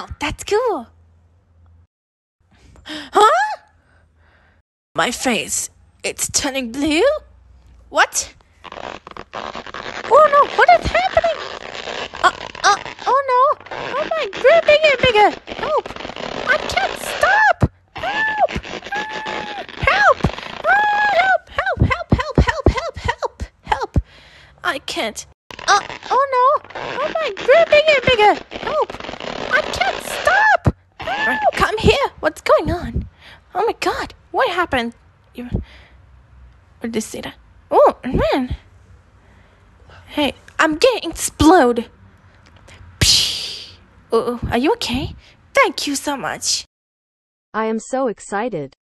that's cool. Huh? My face, it's turning blue? What? Oh no, what is happening? Oh no. Oh my, we're bigger and bigger. Help. I can't stop. Help. Help. Help. Help. Help. Help. Help. Help. Help. Help. I can't. Oh no. Oh my, we're bigger and bigger. Help. I can't stop. Help. Come here. What's going on? Oh my god. What happened? What did they say that? Oh man. Hey, I'm getting explode. Are you okay? Thank you so much. I am so excited.